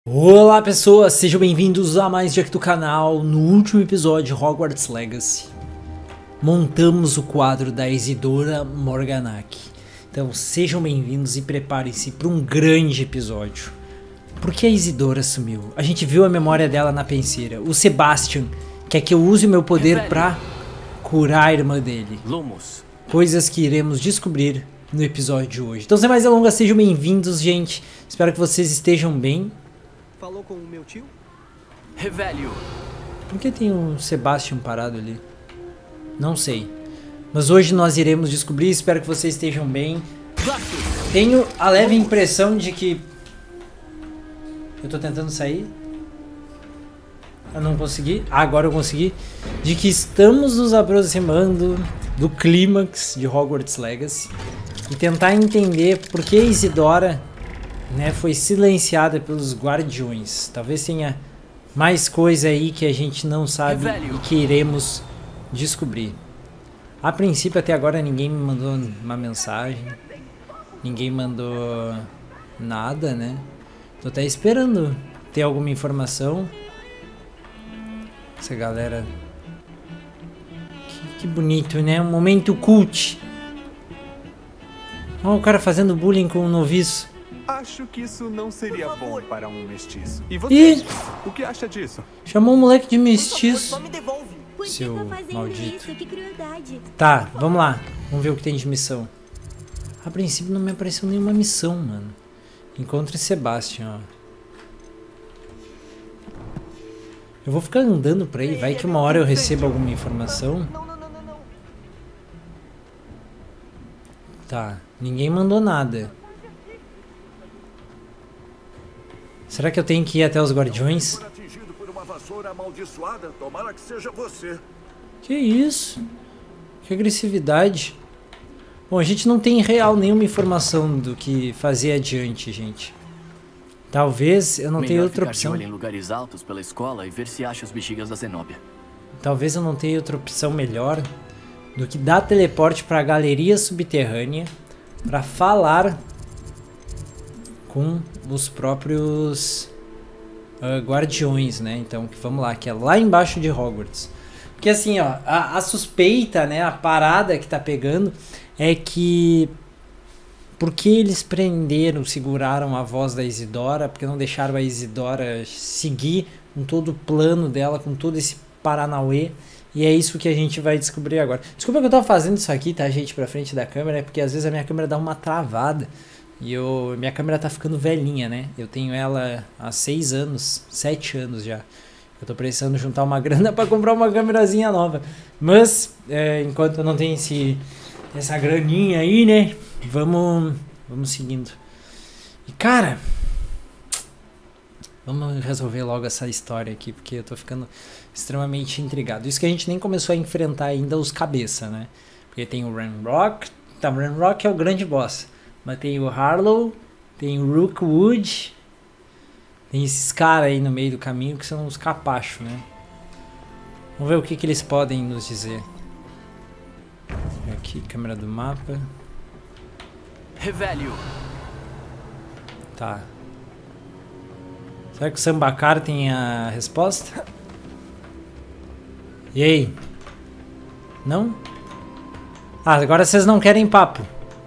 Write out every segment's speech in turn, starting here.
Olá pessoas, sejam bem-vindos a mais um aqui do canal. No último episódio de Hogwarts Legacy, montamos o quadro da Isidora Morganach. Então sejam bem-vindos e preparem-se para um grande episódio. Por que a Isidora sumiu? A gente viu a memória dela na penseira. O Sebastian quer que eu use o meu poder para curar a irmã dele. Lumos. Coisas que iremos descobrir no episódio de hoje. Então sem mais delongas, sejam bem-vindos, gente. Espero que vocês estejam bem. Falou com o meu tio? Revelio. Por que tem um Sebastian parado ali? Não sei. Mas hoje nós iremos descobrir, espero que vocês estejam bem. Tenho a leve impressão de que... Eu tô tentando sair. Eu não consegui. Ah, agora eu consegui. De que estamos nos aproximando do clímax de Hogwarts Legacy. E tentar entender por que Isidora... foi silenciada pelos guardiões. Talvez tenha mais coisa aí que a gente não sabe e que iremos descobrir. A princípio, até agora, ninguém me mandou uma mensagem. Ninguém mandou nada, né? Tô até esperando ter alguma informação. Essa galera... Que bonito, né? Um momento cult. Olha o cara fazendo bullying com um noviço. Acho que isso não seria bom para um mestiço. E você? O que acha disso? Chamou o moleque de mestiço. Só me devolve. Por que Seu tá fazendo maldito. isso? Que crueldade. Tá, vamos lá. Vamos ver o que tem de missão. A princípio não me apareceu nenhuma missão, mano. Encontre Sebastian, ó. Eu vou ficar andando por aí. Vai que uma hora eu recebo alguma informação. Não. Tá, ninguém mandou nada. Será que eu tenho que ir até os guardiões? Atingido por uma vassoura amaldiçoada, tomara que seja você. Que isso? Que agressividade. Bom, a gente não tem real nenhuma informação do que fazer adiante, gente. Talvez eu não tenha outra opção. Melhor ficar de olho em lugares altos pela escola e ver se acha os bexigas da Zenóbia. Talvez eu não tenha outra opção melhor do que dar teleporte para a galeria subterrânea para falar com os próprios guardiões, né? Então, vamos lá, que é lá embaixo de Hogwarts. Porque assim, ó, a suspeita, né, a parada que tá pegando é que porque eles prenderam, seguraram a voz da Isidora, porque não deixaram a Isidora seguir com todo o plano dela, com todo esse paranauê. E é isso que a gente vai descobrir agora. Desculpa que eu tô fazendo isso aqui, tá, gente, pra frente da câmera, é porque às vezes a minha câmera dá uma travada. E minha câmera tá ficando velhinha, né? Eu tenho ela há 6 anos, 7 anos já. Eu tô precisando juntar uma grana pra comprar uma câmerazinha nova. Mas, enquanto eu não tenho essa graninha aí, né? Vamos seguindo. E, cara... Vamos resolver logo essa história aqui, porque eu tô ficando extremamente intrigado. Isso que a gente nem começou a enfrentar ainda os cabeça, né? Porque tem o Ranrock. Tá, o Ranrock é o grande boss. Mas tem o Harlow, tem o Rookwood, tem esses caras aí no meio do caminho que são os capachos, né? Vamos ver o que eles podem nos dizer. Aqui, câmera do mapa. Revelio. Tá. Será que o Sambacar tem a resposta? E aí? Não? Ah, agora vocês não querem papo.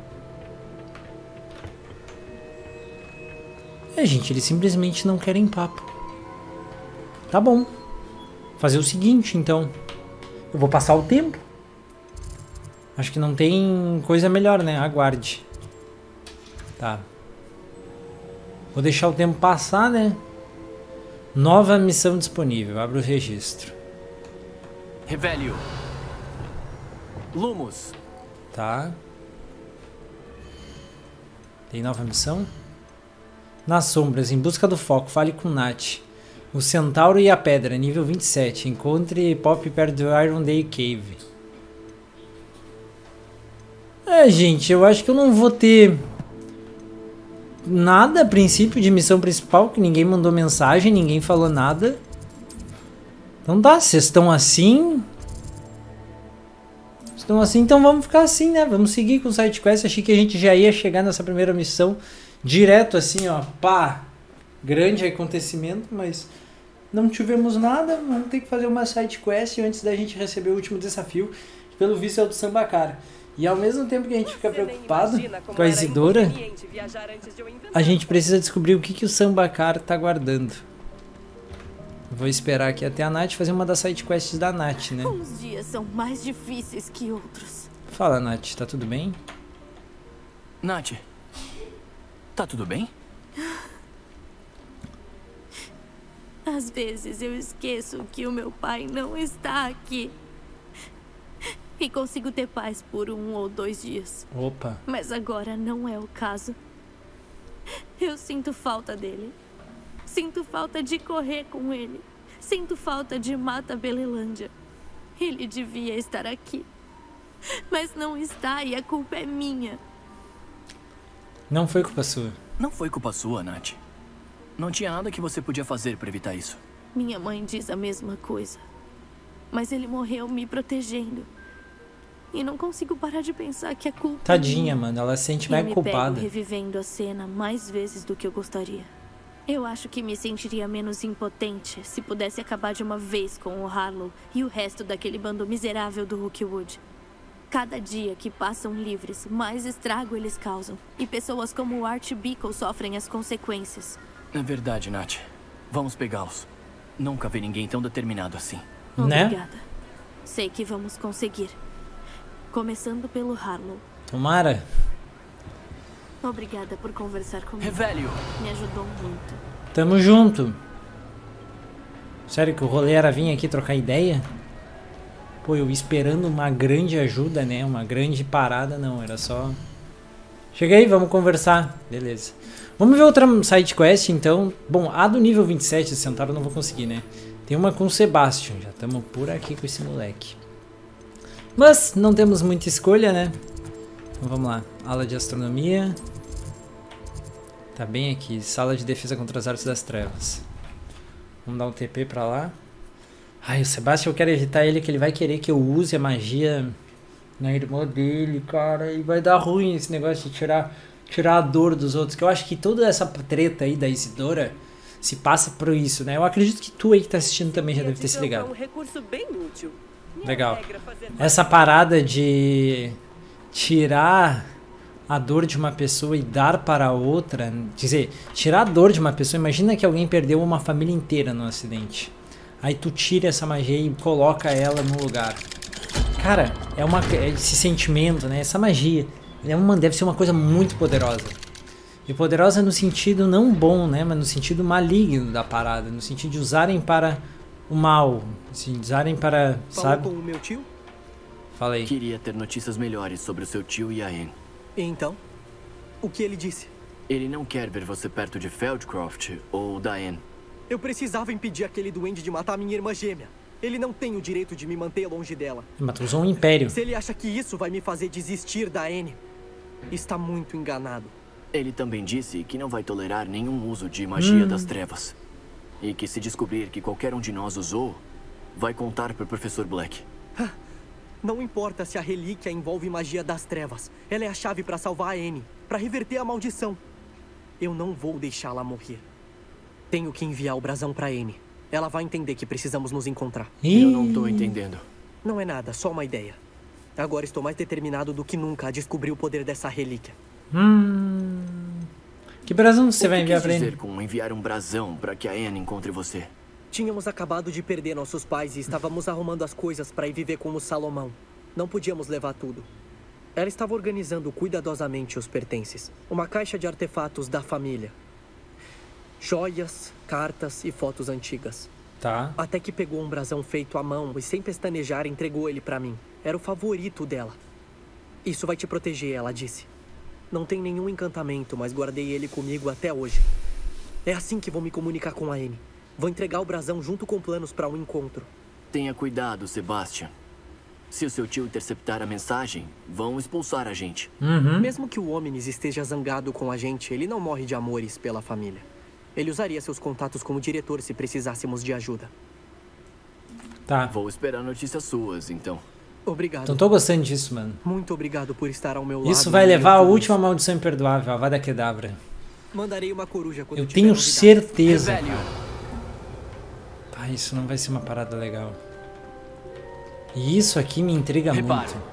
Gente, eles simplesmente não querem papo. Tá bom. Fazer o seguinte, então. Eu vou passar o tempo. Acho que não tem coisa melhor, né? Aguarde. Tá. Vou deixar o tempo passar, né? Nova missão disponível. Abra o registro. Revelio. Lumos. Tá. Tem nova missão? Nas sombras, em busca do foco, fale com Nath. O Centauro e a Pedra, nível 27. Encontre Pop perto do Irondale Cave. Gente, eu acho que eu não vou ter nada a princípio de missão principal, que ninguém mandou mensagem, ninguém falou nada. Então tá, vocês estão assim. Estão assim, então vamos ficar assim, né? Vamos seguir com o side quest. Achei que a gente já ia chegar nessa primeira missão direto assim, ó, pá, grande acontecimento, mas não tivemos nada. Vamos ter que fazer uma side quest antes da gente receber o último desafio, que pelo visto é o do Sambacara. E ao mesmo tempo que a gente fica preocupado com a Isidora, a gente precisa descobrir o que o Sambacara tá guardando. Vou esperar aqui até a Nath fazer uma das side quests da Nath, né? Uns dias são mais difíceis que outros. Fala, Nath, tá tudo bem? Nath, tá tudo bem? Às vezes eu esqueço que o meu pai não está aqui. E consigo ter paz por 1 ou 2 dias. Opa. Mas agora não é o caso. Eu sinto falta dele. Sinto falta de correr com ele. Sinto falta de Mata Belelândia. Ele devia estar aqui. Mas não está e a culpa é minha. Não foi culpa sua. Não foi culpa sua, Nath. Não tinha nada que você podia fazer pra evitar isso. Minha mãe diz a mesma coisa. Mas ele morreu me protegendo. E não consigo parar de pensar que a culpa... Tadinha, mano. Ela se sente mais culpada. Eu me pego revivendo a cena mais vezes do que eu gostaria. Eu acho que me sentiria menos impotente se pudesse acabar de uma vez com o Harlow e o resto daquele bando miserável do Rookwood. Cada dia que passam livres, mais estrago eles causam. E pessoas como o Art Bickle sofrem as consequências. É verdade, Nath. Vamos pegá-los. Nunca vi ninguém tão determinado assim. Né? Obrigada. Sei que vamos conseguir. Começando pelo Harlow. Tomara. Obrigada por conversar comigo. Revelio. Me ajudou muito. Tamo junto. Sério que o rolê era vir aqui trocar ideia? Pô, eu esperando uma grande ajuda, né? Uma grande parada, não. Era só... Chega aí, vamos conversar. Beleza. Vamos ver outra side quest, então. Bom, a do nível 27 de Centauro eu não vou conseguir, né? Tem uma com o Sebastian. Já estamos por aqui com esse moleque. Mas não temos muita escolha, né? Então vamos lá. Aula de astronomia. Tá bem aqui. Sala de defesa contra as artes das trevas. Vamos dar um TP pra lá. Ai, o Sebastian, eu quero evitar ele, que ele vai querer que eu use a magia na irmã dele, cara. E vai dar ruim esse negócio de tirar a dor dos outros. Que eu acho que toda essa treta aí da Isidora se passa por isso, né? Eu acredito que tu aí que tá assistindo também já deve ter se ligado. É um recurso bem útil. Legal. Essa parada de tirar a dor de uma pessoa e dar para outra, quer dizer, tirar a dor de uma pessoa, imagina que alguém perdeu uma família inteira no acidente. Aí tu tira essa magia e coloca ela no lugar. Cara, esse sentimento, né? Essa magia, deve ser uma coisa muito poderosa. E poderosa no sentido não bom, né? Mas no sentido maligno da parada, no sentido de usarem para o mal, assim, usarem para, sabe? Falou com o meu tio? Fala aí. Queria ter notícias melhores sobre o seu tio e a Anne. Então, o que ele disse? Ele não quer ver você perto de Feldcroft ou da Anne. Eu precisava impedir aquele duende de matar minha irmã gêmea. Ele não tem o direito de me manter longe dela. Mas tu usou um império. Se ele acha que isso vai me fazer desistir da Anne, está muito enganado. Ele também disse que não vai tolerar nenhum uso de magia das trevas. E que se descobrir que qualquer um de nós usou, vai contar para o Professor Black. Não importa se a relíquia envolve magia das trevas. Ela é a chave para salvar a Anne, para reverter a maldição. Eu não vou deixá-la morrer. Tenho que enviar o brasão para Anne. Ela vai entender que precisamos nos encontrar. Eu não tô entendendo. Não é nada, só uma ideia. Agora estou mais determinado do que nunca a descobrir o poder dessa relíquia. Que brasão você vai enviar pra ele? ele? Com enviar um brasão para que a Anne encontre você. Tínhamos acabado de perder nossos pais e estávamos arrumando as coisas para ir viver com o Salomão. Não podíamos levar tudo. Ela estava organizando cuidadosamente os pertences. Uma caixa de artefatos da família. Joias, cartas e fotos antigas. Tá. Até que pegou um brasão feito à mão e sem pestanejar entregou ele pra mim. Era o favorito dela. Isso vai te proteger, ela disse. Não tem nenhum encantamento, mas guardei ele comigo até hoje. É assim que vou me comunicar com a Anne. Vou entregar o brasão junto com planos para um encontro. Tenha cuidado, Sebastian. Se o seu tio interceptar a mensagem, vão expulsar a gente. Mesmo que o Omnis esteja zangado com a gente, ele não morre de amores pela família. Ele usaria seus contatos como diretor se precisássemos de ajuda. Tá. Vou esperar notícias suas, então. Obrigado. Então tô gostando disso, mano. Muito obrigado por estar ao meu lado. Isso vai levar à última maldição imperdoável, a Avada Kedavra. Mandarei uma coruja quando Eu tiver tenho novidade. certeza. Revelio. Ah, isso não vai ser uma parada legal. E isso aqui me intriga Repare. muito.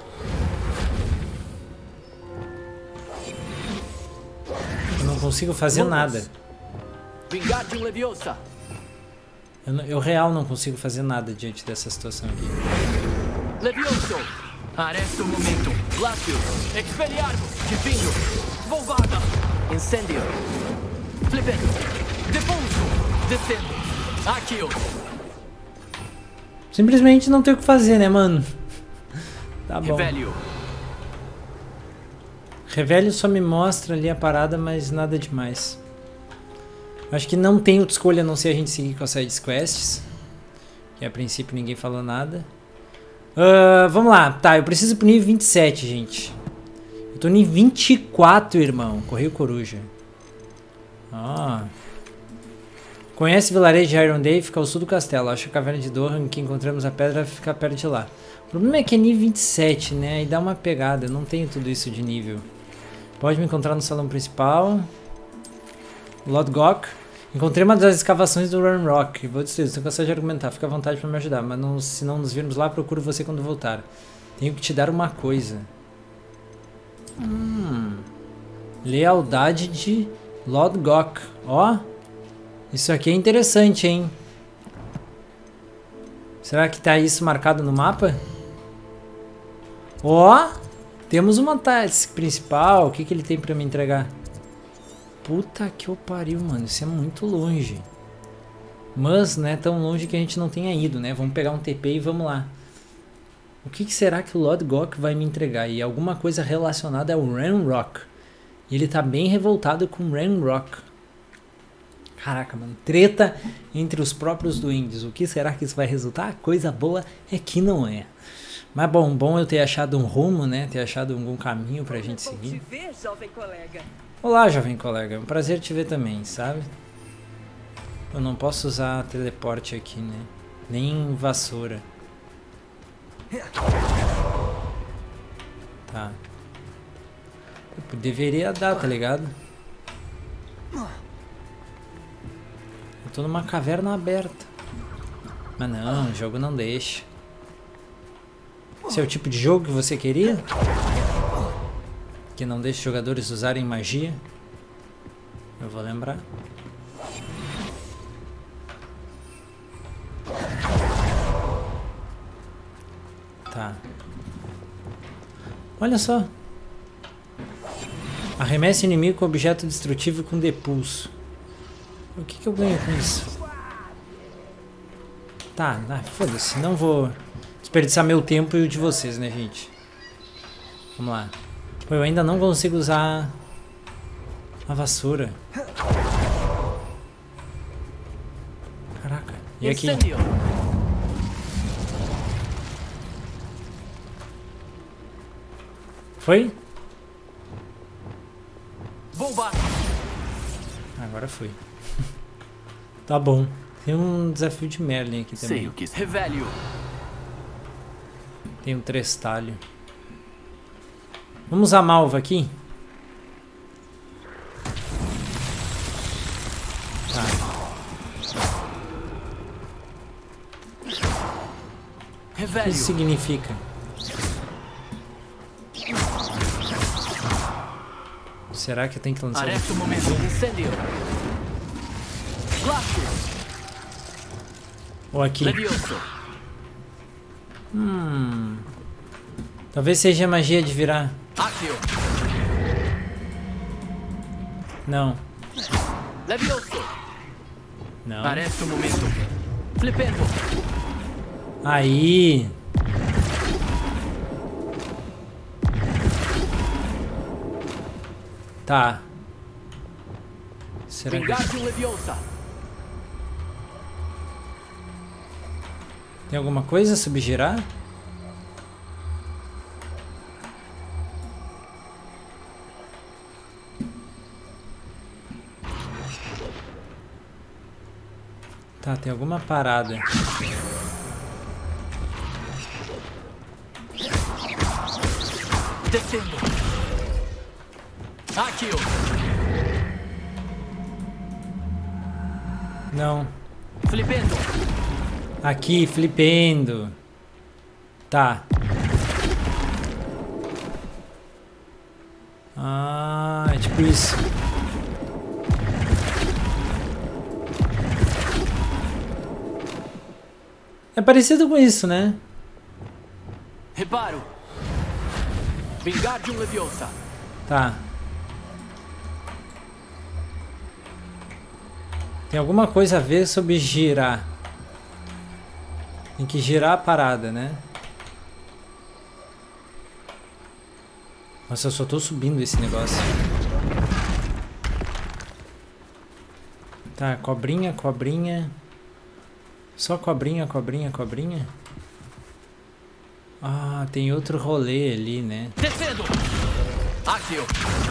Eu não consigo fazer Lumos. nada. Wingardium Leviosa. Eu real não consigo fazer nada diante dessa situação aqui. Levioso. Arresto momentum. Latius. Expelliarmus. Divino. Volvada. Incendio. Flippendo. Depulso. Descendo. Accio. Simplesmente não tem o que fazer, né, mano? Tá bom. Revelio. Revelio só me mostra ali a parada, mas nada demais. Acho que não tem outra escolha a não ser a gente seguir com as side quests. Que a princípio ninguém falou nada. Vamos lá. Tá, eu preciso pro nível 27, gente. Eu tô nível 24, irmão. Correio Coruja. Ó. Conhece o vilarejo de Irondale, fica ao sul do castelo. Acho que a caverna de Doran, que encontramos a pedra, fica perto de lá. O problema é que é nível 27, né? E dá uma pegada. Eu não tenho tudo isso de nível. Pode me encontrar no salão principal. Lodgok. Encontrei uma das escavações do Ranrock. Vou destruir. Estou cansado de argumentar. Fica à vontade para me ajudar. Mas não, se não nos virmos lá, procuro você quando voltar. Tenho que te dar uma coisa. Lealdade de Lodgok. Ó. Isso aqui é interessante, hein? Será que tá isso marcado no mapa? Ó. Temos uma task principal. O que ele tem para me entregar? Puta que eu pariu, mano. Isso é muito longe. Mas não é tão longe que a gente não tenha ido, né? Vamos pegar um TP e vamos lá. O que será que o Lodgok vai me entregar? E alguma coisa relacionada ao Ranrock. E ele tá bem revoltado com o Ranrock. Caraca, mano. Treta entre os próprios duendes. O que será que isso vai resultar? Coisa boa é que não é. Mas bom eu ter achado um rumo, né? Ter achado algum caminho pra gente seguir. Te ver, jovem colega. Olá, jovem colega. É um prazer te ver também, sabe? Eu não posso usar teleporte aqui, né? Nem vassoura. Tá. Eu deveria dar, tá ligado? Eu tô numa caverna aberta. Mas não, o jogo não deixa. Esse é o tipo de jogo que você queria? Que não deixa os jogadores usarem magia? Eu vou lembrar. Tá. Olha só. Arremesse inimigo com objeto destrutivo com depulso. O que eu ganho com isso? Tá, foda-se. Não vou desperdiçar meu tempo e o de vocês, né, gente? Vamos lá. Pô, eu ainda não consigo usar a vassoura. Caraca. E aqui? Foi? Agora foi. Tá bom. Tem um desafio de Merlin aqui também. Sei o que Revelio. Tem um trestalho. Vamos usar a malva aqui? Tá. O que isso significa? Será que eu tenho que lançar Arresto momento. Incendio. ou aqui? Levioso. Talvez seja a magia de virar. Accio. Não. Levioso. Não. Arresto momento. Flippendo. Aí. Tá. Será que... Wingardium Leviosa. Tem alguma coisa a subgirar? Tá, tem alguma parada. Descendo. Accio. Não. Flipendo. Aqui, flipendo. Tá. Ah, é tipo isso. É parecido com isso, né? Reparo. Wingardium Leviosa. Tá. Tem alguma coisa a ver sobre girar. Tem que girar a parada, né? Nossa, eu só tô subindo esse negócio. Tá, cobrinha, cobrinha. Só cobrinha, cobrinha, cobrinha. Ah, tem outro rolê ali, né? Descendo. Axio.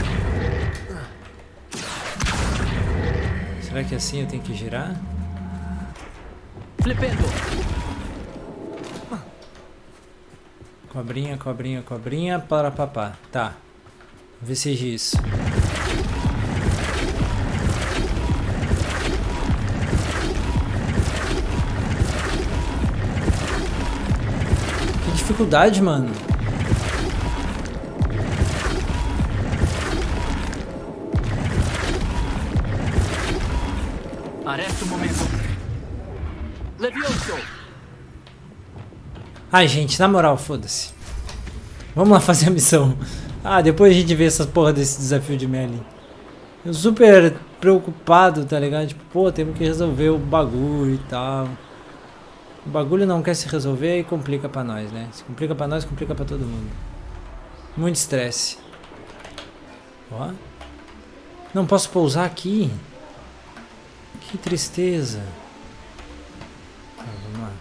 Será que assim eu tenho que girar? Flipendo. Cobrinha, cobrinha, cobrinha, para papá. Tá. Vamos ver se é isso. Que dificuldade, mano. Arresto o momento. Levioso. Ai, gente, na moral, foda-se. Vamos lá fazer a missão. Ah, depois a gente vê essas porra desse desafio de Merlin. Eu super preocupado, tá ligado? Tipo, pô, temos que resolver o bagulho e tal. O bagulho não quer se resolver e complica pra nós, né? Se complica pra nós, complica pra todo mundo. Muito estresse. Ó. Não posso pousar aqui. Que tristeza. Tá, vamos lá.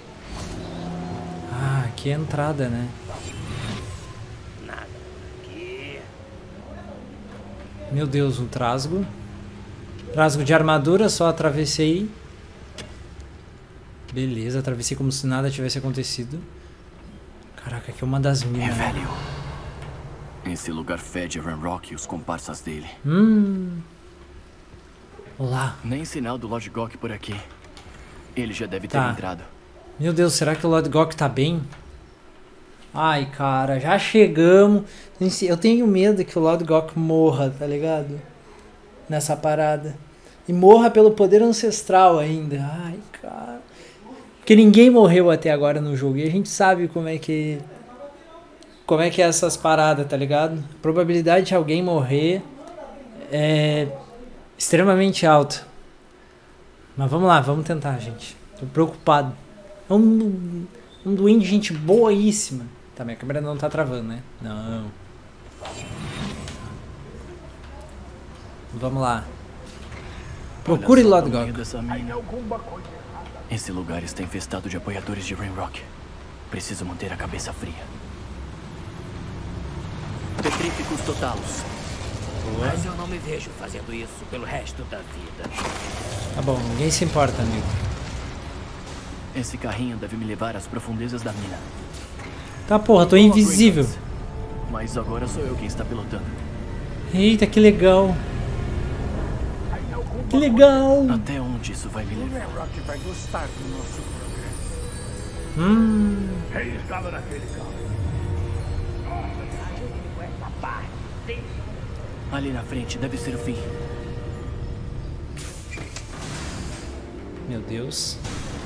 Ah, aqui é a entrada, né? Nada aqui. Meu Deus, um trasgo. Trasgo de armadura, só atravessei. Beleza, atravessei como se nada tivesse acontecido. Caraca, aqui é uma das minas. É, velho. Esse lugar fede a Ranrock e os comparsas dele. Olá. Nem sinal do Lord Gok por aqui. Ele já deve ter Tá. entrado. Meu Deus, será que o Lord Gok tá bem? Ai, cara, já chegamos. Eu tenho medo que o Lord Gok morra, tá ligado? Nessa parada. E morra pelo poder ancestral ainda. Ai, cara. Porque ninguém morreu até agora no jogo. E a gente sabe como é que é essas paradas, tá ligado? A probabilidade de alguém morrer é extremamente alta. Mas vamos lá, vamos tentar, gente. Tô preocupado. É um duende, gente boíssima. Tá, minha câmera não tá travando, né? Não. Vamos lá. Procure Olha só Lord o tamanho Gok. dessa mina. Esse lugar está infestado de apoiadores de Ranrock. Preciso manter a cabeça fria. Petríficos totalos. Mas eu não me vejo fazendo isso pelo resto da vida. Tá bom, ninguém se importa, amigo. Esse carrinho deve me levar às profundezas da mina. Tá, porra, tô invisível. Mas agora sou eu quem está pilotando. Eita, que legal. Que legal. Até onde isso vai me levar? Ranrock vai gostar do nosso progresso. Ele estava naquele carro. Ali na frente deve ser o fim. Meu Deus.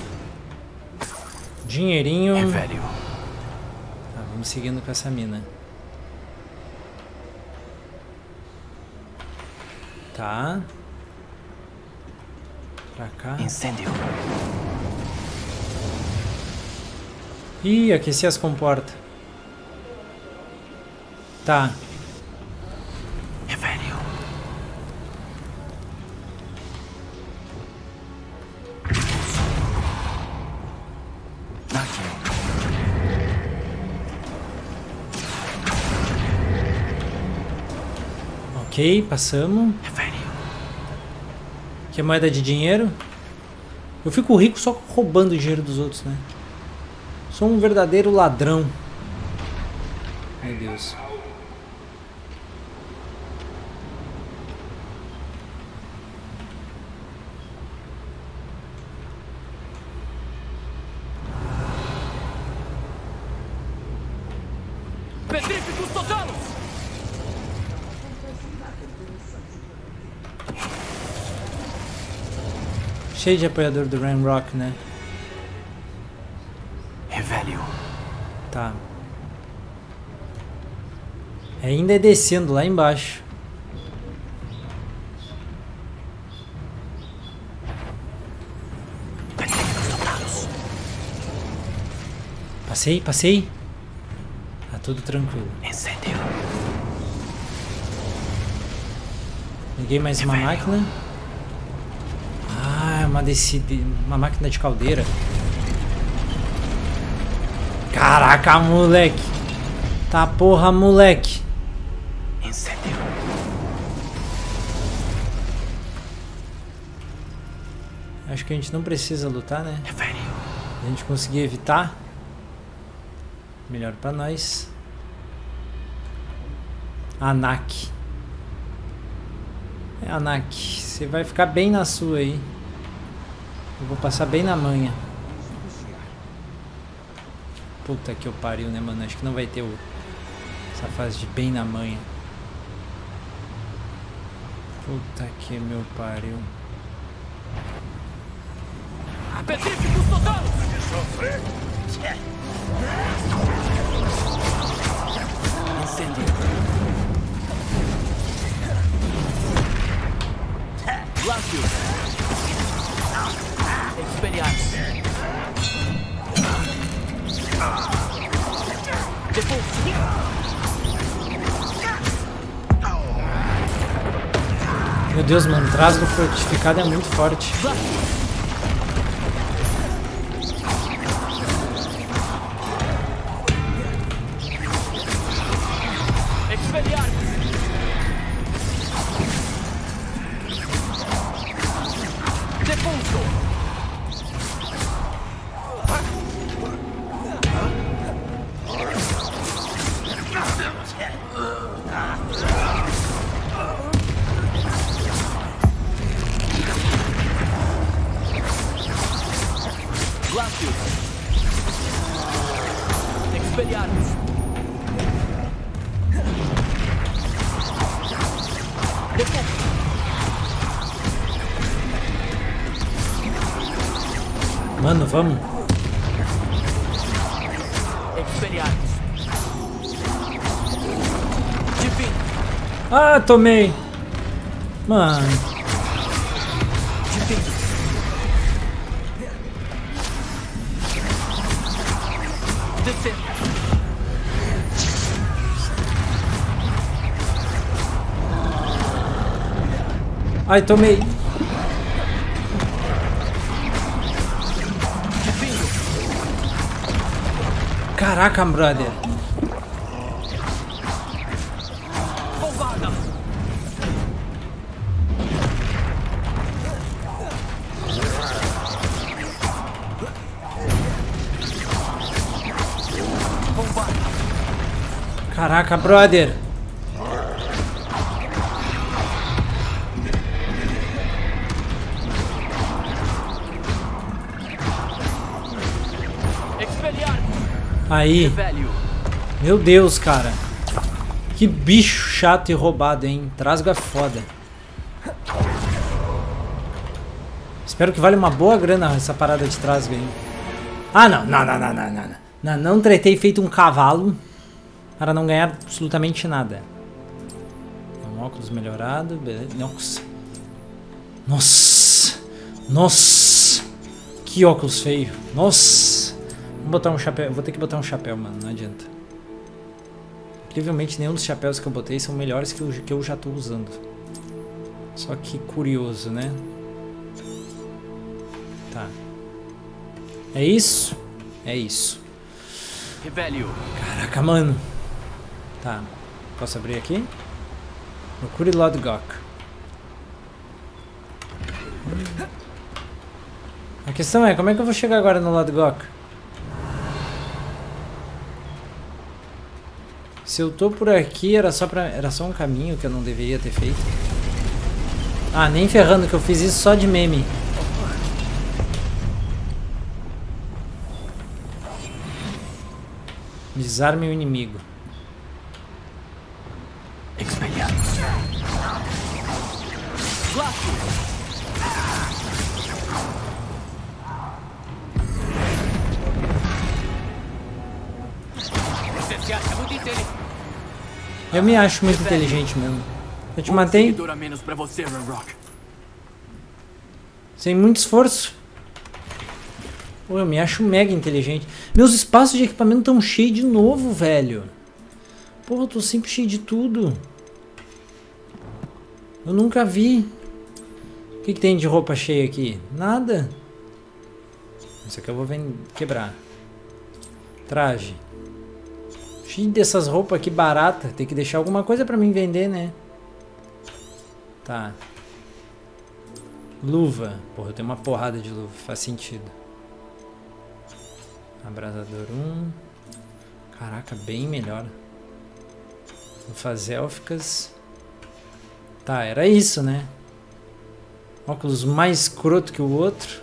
Dinheirinho. É, velho. Tá, vamos seguindo com essa mina. Tá. Pra cá. Incêndio. Ih, aqueci as comportas. Tá. É, velho. Aqui. Ok, passamos. É, velho. Que é moeda de dinheiro. Eu fico rico só roubando o dinheiro dos outros, né? Sou um verdadeiro ladrão. Meu Deus. Petríficos totalos! Cheio de apoiador do Ranrock, né? Revelio. Tá. Ainda é descendo lá embaixo. Passei. Tá tudo tranquilo. Incêndio. Liguei mais uma máquina. Ah, uma máquina de caldeira. Caraca, moleque. Tá porra, moleque. Incêndio. Acho que a gente não precisa lutar, né? Revelio. A gente conseguir evitar. Melhor pra nós. Anak. Anak, você vai ficar bem na sua aí. Eu vou passar bem na manha. Puta que eu pariu, né, mano? Acho que não vai ter essa fase de bem na manha. Puta que meu pariu. Petríficos totalos! Incêndio. Lácio! Expelliarmus! Meu Deus, mano, o trasgo fortificado é muito forte. Mano, vamos. Expelliarmus. Divino. Ah, tomei. Mano. Divino. Descendo. Ai, tomei. Caraca, brother. Bombada. Bombada. Caraca, brother. Aí. Meu Deus, cara. Que bicho chato e roubado, hein? Trasgo é foda. Espero que valha uma boa grana essa parada de trasgo aí. Ah, não. Não tretei feito um cavalo para não ganhar absolutamente nada. Um óculos melhorado. Beleza. Nossa. Que óculos feio. Nossa. Vou botar um chapéu. Vou ter que botar um chapéu, mano. Não adianta. Incrivelmente, nenhum dos chapéus que eu botei são melhores que eu já tô usando. Só que curioso, né? Tá. É isso? É isso. Revelio. Caraca, mano. Tá. Posso abrir aqui? Procure Lodgok. A questão é, como é que eu vou chegar agora no Lodgok? Se eu tô por aqui, era só um caminho que eu não deveria ter feito. Ah, nem ferrando que eu fiz isso só de meme. Desarme o inimigo. Eu me acho muito inteligente mesmo. Eu te matei Dura menos pra você, Ranrock. sem muito esforço. Pô, eu me acho mega inteligente. Meus espaços de equipamento estão cheios de novo, velho. Porra, eu tô sempre cheio de tudo. Eu nunca vi. O que tem de roupa cheia aqui? Nada. Isso aqui eu vou quebrar. Traje. Cheio dessas roupas aqui baratas. Tem que deixar alguma coisa pra mim vender, né? Tá. Luva. Porra, eu tenho uma porrada de luva. Faz sentido. Abrasador 1. Caraca, bem melhor. Lufas élficas. Tá, era isso, né? Óculos mais escroto que o outro.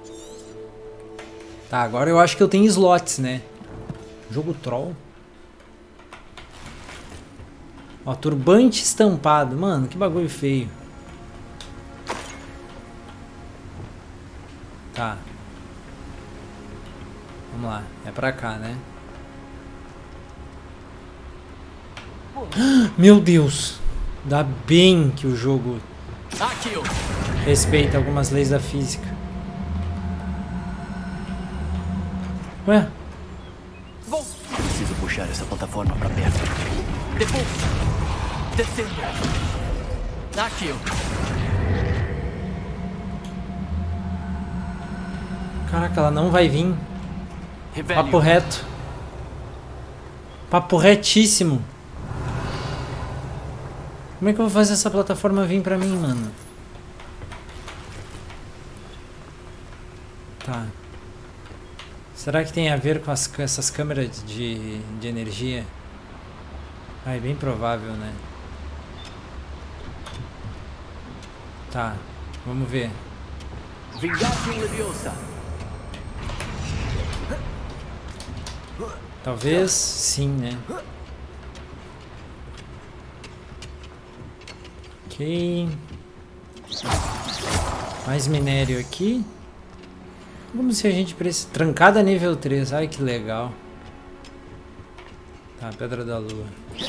Tá, agora eu acho que eu tenho slots, né? Jogo troll. Ó, turbante estampado. Mano, que bagulho feio. Tá. Vamos lá. É pra cá, né? Meu Deus. Dá bem que o jogo respeita algumas leis da física. Ué? Preciso puxar essa plataforma pra perto. Depois. Descendo. Aqui. Caraca, ela não vai vir. Revelio. Papo reto. Papo retíssimo. Como é que eu vou fazer essa plataforma vir pra mim, mano? Tá. Será que tem a ver com essas câmeras de energia? Ah, é bem provável, né? Tá, vamos ver. Talvez sim, né? Ok. Mais minério aqui. Como se a gente precisa... Trancada nível 3. Ai, que legal. Tá, Pedra da Lua.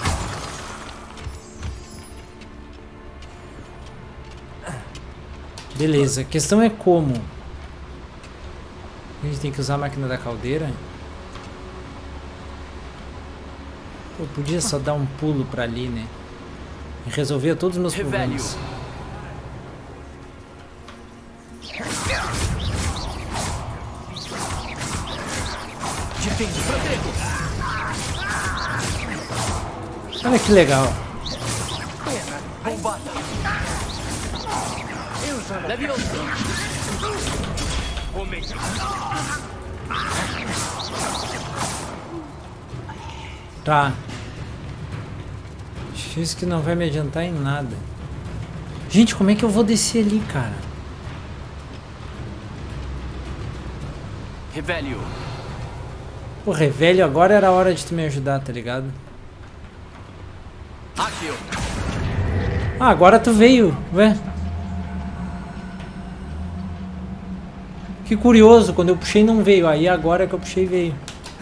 Beleza, a questão é como. A gente tem que usar a máquina da caldeira. Eu podia só dar um pulo pra ali, né? E resolver todos os meus problemas. Olha que legal. Tá. Difícil que não vai me adiantar em nada. Gente, como é que eu vou descer ali, cara? Revelio. Pô, Revelio, agora era a hora de tu me ajudar, tá ligado? Ah, agora tu veio, ué. Que curioso, quando eu puxei não veio, aí agora que eu puxei veio.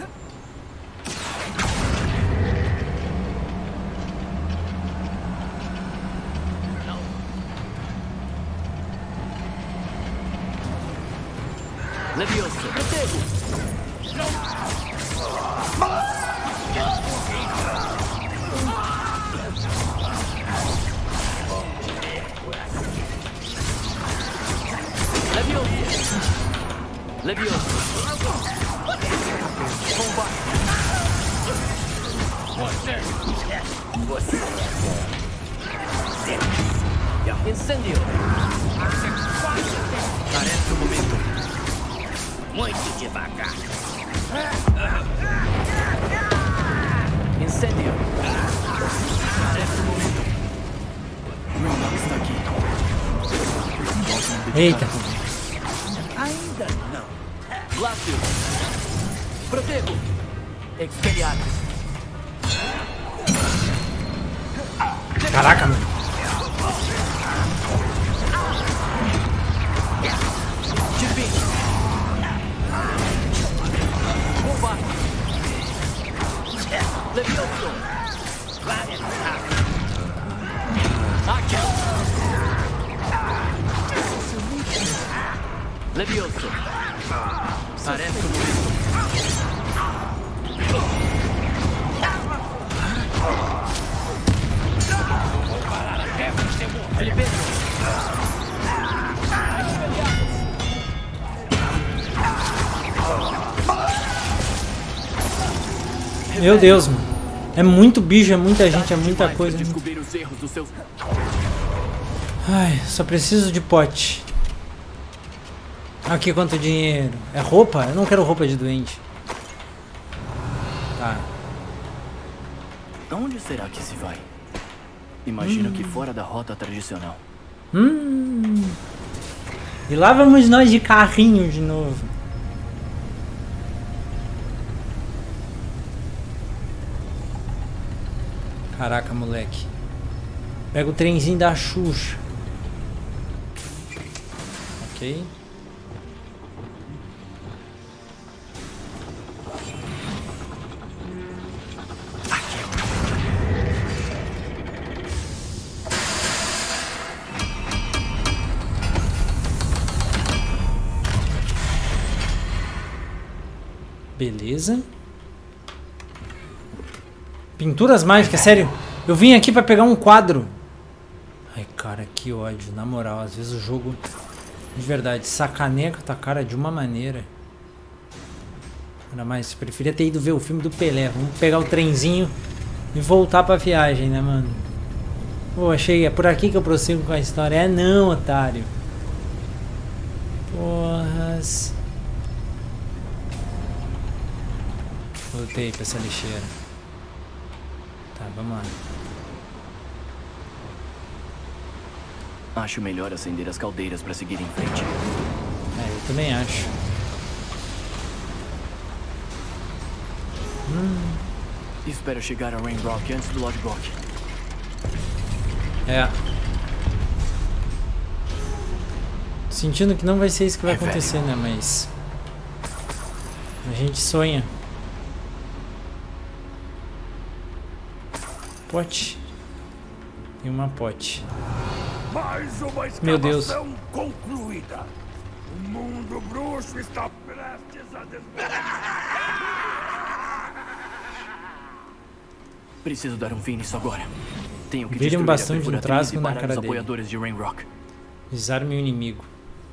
Incêndio! Parece o momento. Muito devagar. Incêndio! Parece o momento. Ranrock está aqui. Eita! Ainda não. Lácio! Protego! Expelliarmus! Caraca, mano! Levioso! Várias Tarefa no momento. Vou parar até você morrer. Meu Deus, mano. É muito bicho, é muita gente, é muita coisa. Descobrir os erros dos seus... Ai, só preciso de pote. Aqui, quanto dinheiro? É roupa? Eu não quero roupa de doente. Tá. Onde será que se vai? Imagino que fora da rota tradicional. E lá vamos nós de carrinho de novo. Caraca, moleque. Pega o trenzinho da Xuxa. Ok. Beleza. Pinturas mágicas, sério? Eu vim aqui pra pegar um quadro. Ai, cara, que ódio. Na moral, às vezes o jogo, de verdade, sacaneia com a tua cara de uma maneira. Ainda mais, preferia ter ido ver o filme do Pelé. Vamos pegar o trenzinho e voltar pra viagem, né, mano? Pô, achei, é por aqui que eu prossigo com a história. É não, otário. Porras. Voltei pra essa lixeira. Tá, vamos lá. Acho melhor acender as caldeiras para seguir em frente. É, eu também acho. Espero chegar a Rainrock antes do Lodgok. É. Sentindo que não vai ser isso que vai acontecer, né? Mas a gente sonha. Pote. Tem uma pote. Mais uma escavação Meu Deus. concluída. O mundo bruxo está prestes a Preciso dar um fim nisso agora. Tenho que Vire um destruir bastão a de um perfuratriz trasgo e na parar cara os dele. apoiadores de Rainrock. Desarme o inimigo.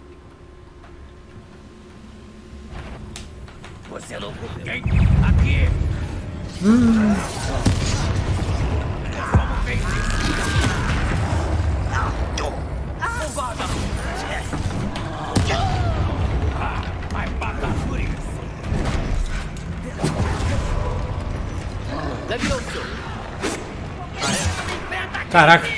Você não... Quem? Aqui! Vai pagar por isso! Levioso! Caraca.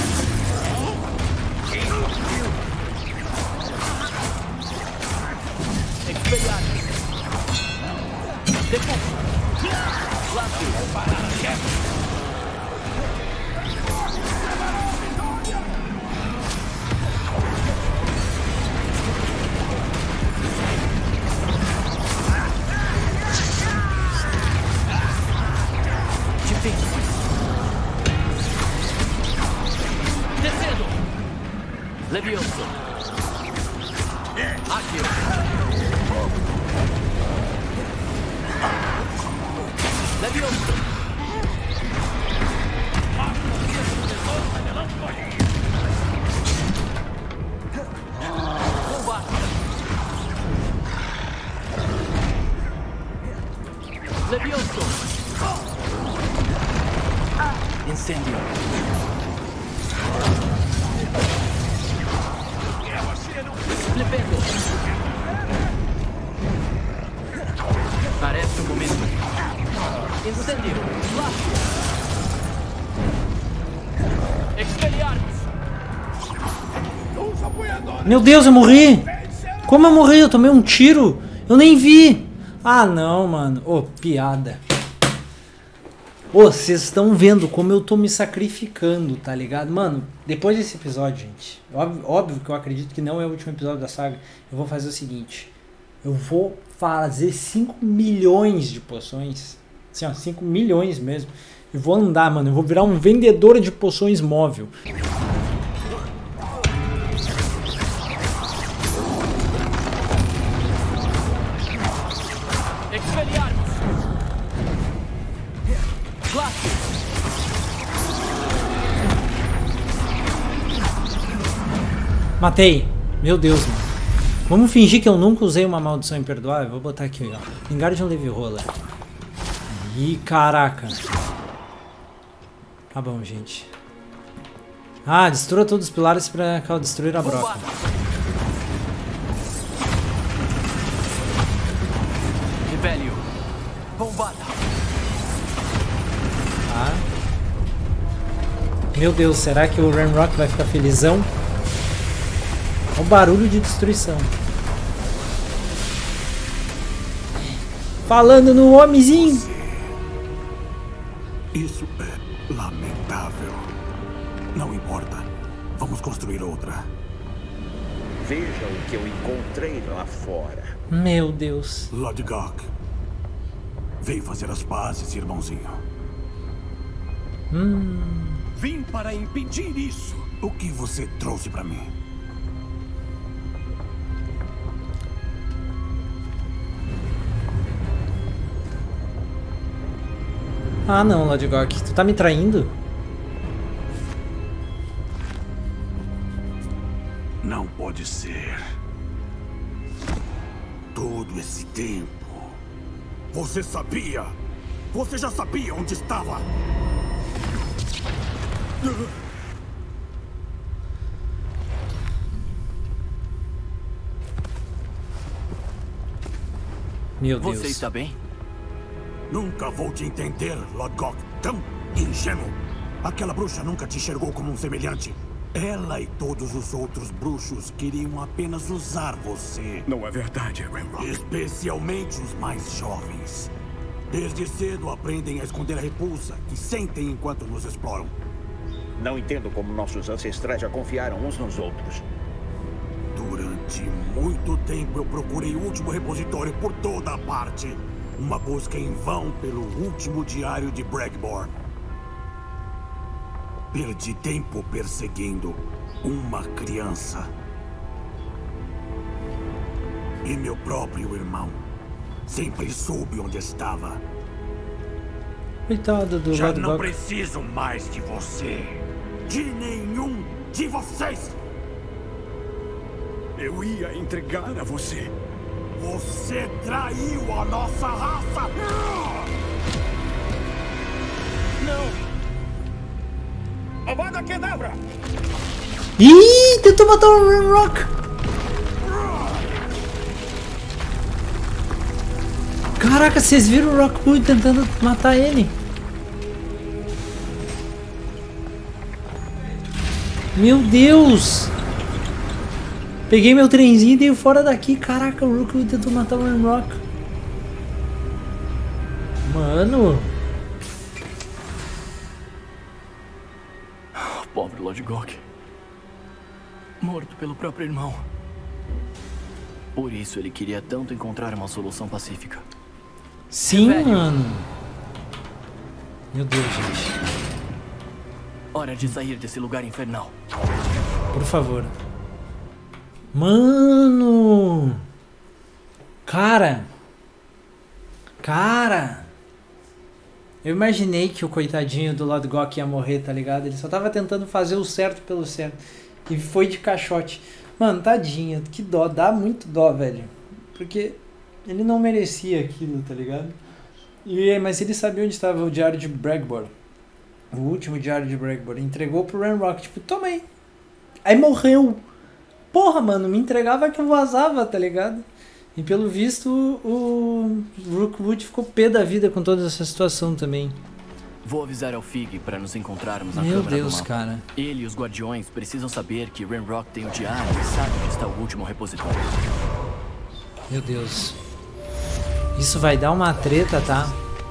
Descendo! Levioso! Aqui! Levioso! Levioso! Incêndio! Flipendo! Tarefa no momento! Incêndio! Expelliarmus! Meu Deus, eu morri! Como eu morri? Eu tomei um tiro! Eu nem vi! Ah, não, mano. Ô, piada. Ô, vocês estão vendo como eu tô me sacrificando, tá ligado? Mano, depois desse episódio, gente, óbvio que eu acredito que não é o último episódio da saga, eu vou fazer o seguinte. Eu vou fazer 5 milhões de poções. Assim, ó, 5 milhões mesmo. E vou andar, mano. Eu vou virar um vendedor de poções móvel. Expelliarmus! Matei. Meu Deus, mano. Vamos fingir que eu nunca usei uma maldição imperdoável. Vou botar aqui, ó. Wingardium Leviosa. Ih, caraca. Tá bom, gente. Ah, destrua todos os pilares pra destruir a broca. Rebelio. Bombada. Tá. Meu Deus, será que o Ranrock vai ficar felizão? Olha o barulho de destruição. Falando no homenzinho. Isso é lamentável. Não importa. Vamos construir outra. Veja o que eu encontrei lá fora. Meu Deus. Lodgok. Veio fazer as pazes, irmãozinho. Vim para impedir isso. O que você trouxe para mim? Ah não, Lodgok. Tu tá me traindo? Não pode ser. Todo esse tempo. Você sabia? Você já sabia onde estava? Meu Deus. Você está bem? Nunca vou te entender, Lodgok. Tão ingênuo. Aquela bruxa nunca te enxergou como um semelhante. Ela e todos os outros bruxos queriam apenas usar você. Não é verdade, Ranrock. Especialmente os mais jovens. Desde cedo aprendem a esconder a repulsa que sentem enquanto nos exploram. Não entendo como nossos ancestrais já confiaram uns nos outros. Durante muito tempo eu procurei o último repositório por toda a parte. Uma busca em vão pelo último diário de Bragbor. Perdi tempo perseguindo uma criança. E meu próprio irmão sempre soube onde estava. Coitado do Já Lodgok. não preciso mais de você. De nenhum de vocês. Eu ia entregar a você. Você traiu a nossa raça! Não! Avada Kedavra! Ih, tentou matar o Ranrock! Caraca, vocês viram o Rockwood tentando matar ele? Meu Deus! Peguei meu trenzinho e dei fora daqui. Caraca, o Rookwood tentou matar o Ranrock. Mano. Pobre Lodgok. Morto pelo próprio irmão. Por isso ele queria tanto encontrar uma solução pacífica. Sim, Velho. mano. Meu Deus, gente. Hora de sair desse lugar infernal. Por favor. Mano. Cara. Eu imaginei que o coitadinho do Lodgok ia morrer, tá ligado? Ele só tava tentando fazer o certo pelo certo. E foi de caixote. Mano, tadinho. Que dó. Dá muito dó, velho. Porque ele não merecia aquilo, tá ligado? Mas ele sabia onde estava o diário de Bragbor. O último diário de Bragbor. Entregou pro Ranrock. Tipo, toma aí. Aí morreu. Porra, mano, me entregava que eu vazava, tá ligado? E pelo visto, o Rookwood ficou pé da vida com toda essa situação também. Vou avisar ao Fig para nos encontrarmos na Meu câmara Deus, do mapa. cara. Ele e os guardiões precisam saber que Ranrock tem o diário e sabe onde está o último repositório. Meu Deus. Isso vai dar uma treta, tá?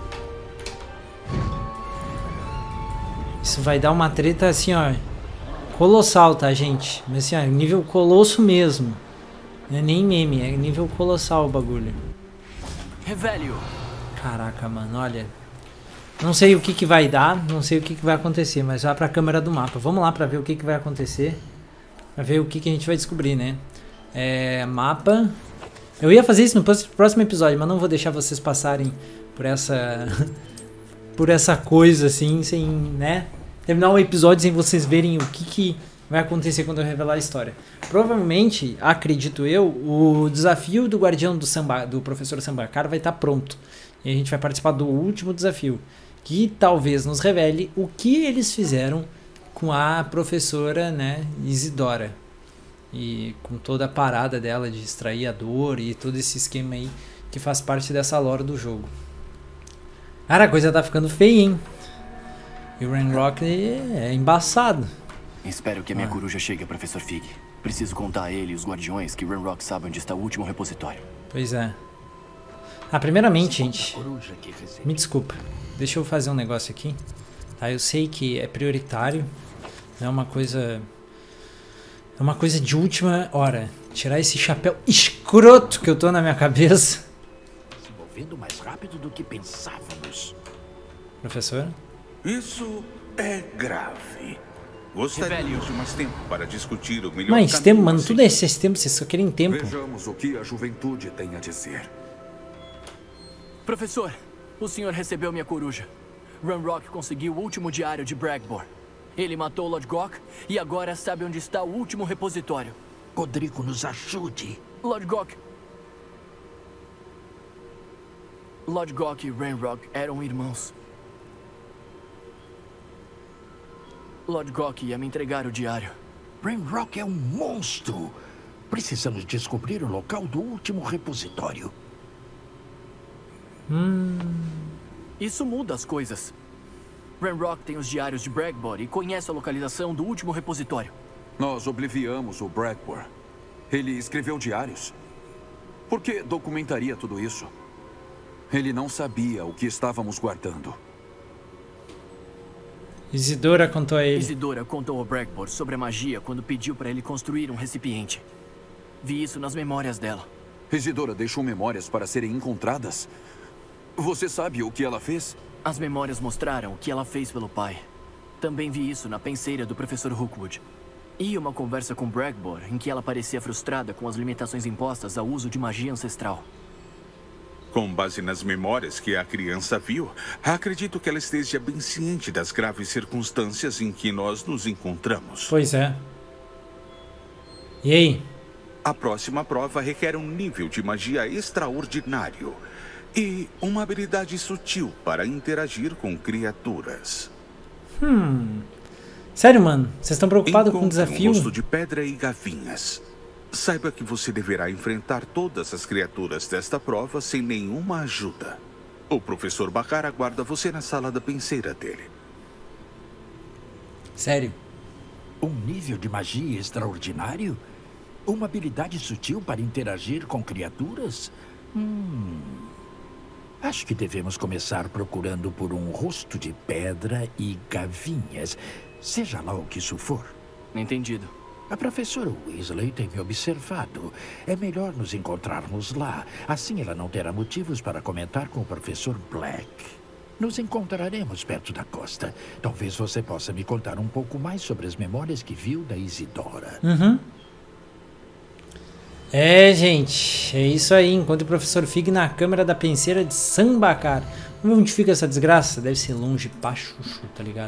Isso vai dar uma treta assim, ó. Colossal, tá, gente? Mas assim, ó, nível colosso mesmo. Não é nem meme, é nível colossal o bagulho. Revelio. Caraca, mano, olha. Não sei o que que vai dar, não sei o que que vai acontecer, mas vai pra câmera do mapa. Vamos lá pra ver o que que vai acontecer. Pra ver o que que a gente vai descobrir, né? Mapa. Eu ia fazer isso no próximo episódio, mas não vou deixar vocês passarem por essa por essa coisa assim, sem, né, terminar o episódio sem vocês verem o que vai acontecer quando eu revelar a história. Provavelmente, acredito eu, o desafio do Guardião do Professor Sambacar vai estar pronto. E a gente vai participar do último desafio, que talvez nos revele o que eles fizeram com a professora, né, Isidora. E com toda a parada dela de extrair a dor e todo esse esquema aí que faz parte dessa lore do jogo. Cara, a coisa tá ficando feia, hein? E o Ranrock é embaçado. Espero que a minha coruja chegue, Professor Fig. Preciso contar a ele e os guardiões que Ranrock sabe onde está o último repositório. Pois é. Primeiramente, gente, me desculpa. Deixa eu fazer um negócio aqui. Tá, eu sei que é prioritário. É uma coisa de última hora. Tirar esse chapéu escroto que eu tô na minha cabeça. Se movendo mais rápido do que pensávamos. Professor? Isso é grave. Gostaríamos de mais tempo para discutir o melhor mais tempo, mano. Tudo é esse tempo, vocês só querem tempo. Vejamos o que a juventude tem a dizer. Professor, o senhor recebeu minha coruja. Ranrock conseguiu o último diário de Bragbor. Ele matou Lord Gok e agora sabe onde está o último repositório. Godrico, nos ajude. Lord Gok e Ranrock eram irmãos. Lord Gok ia me entregar o diário. Ranrock é um monstro. Precisamos descobrir o local do último repositório. Isso muda as coisas. Ranrock tem os diários de Bragbor e conhece a localização do último repositório. Nós obliviamos o Bragbor. Ele escreveu diários. Por que documentaria tudo isso? Ele não sabia o que estávamos guardando. Isidora contou a ele. Isidora contou ao Bragbor sobre a magia quando pediu para ele construir um recipiente. Vi isso nas memórias dela. Isidora deixou memórias para serem encontradas? Você sabe o que ela fez? As memórias mostraram o que ela fez pelo pai. Também vi isso na penseira do Professor Rookwood. E uma conversa com Bragbor, em que ela parecia frustrada com as limitações impostas ao uso de magia ancestral. Com base nas memórias que a criança viu, acredito que ela esteja bem ciente das graves circunstâncias em que nós nos encontramos. Pois é. E aí? A próxima prova requer um nível de magia extraordinário e uma habilidade sutil para interagir com criaturas. Sério, mano? Vocês estão preocupados com o desafio? Um rosto de pedra e gavinhas. Saiba que você deverá enfrentar todas as criaturas desta prova sem nenhuma ajuda. O professor Bakar aguarda você na sala da penseira dele. Sério? Um nível de magia extraordinário? Uma habilidade sutil para interagir com criaturas? Acho que devemos começar procurando por um rosto de pedra e gavinhas. Seja lá o que isso for. Entendido. A professora Weasley tem me observado. É melhor nos encontrarmos lá. Assim ela não terá motivos para comentar com o professor Black. Nos encontraremos perto da costa. Talvez você possa me contar um pouco mais sobre as memórias que viu da Isidora. É, gente. É isso aí. Encontre o professor Fig na câmara da penseira de Sambacar. Onde fica essa desgraça? Deve ser longe pra chuchu, tá ligado?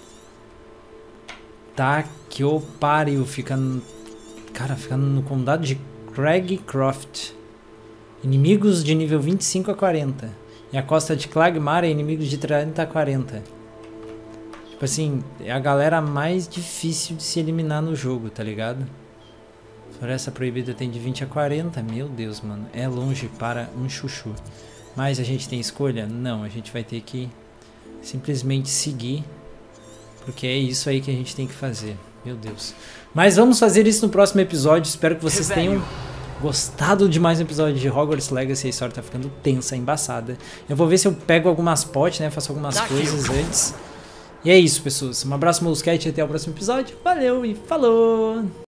Tá que o pariu, fica no condado de Cragcroft. Inimigos de nível 25 a 40. E a costa de Clagmar é inimigos de 30 a 40. Tipo assim, é a galera mais difícil de se eliminar no jogo, tá ligado? Floresta Proibida tem de 20 a 40. Meu Deus, mano. É longe para um chuchu. Mas a gente tem escolha? Não, a gente vai ter que simplesmente seguir. Porque é isso aí que a gente tem que fazer. Meu Deus. Mas vamos fazer isso no próximo episódio. Espero que vocês tenham gostado de mais um episódio de Hogwarts Legacy. A história tá ficando tensa, embaçada. Eu vou ver se eu pego algumas potes, né? Faço algumas coisas antes. E é isso, pessoas. Um abraço, Mousquete. Até o próximo episódio. Valeu e falou!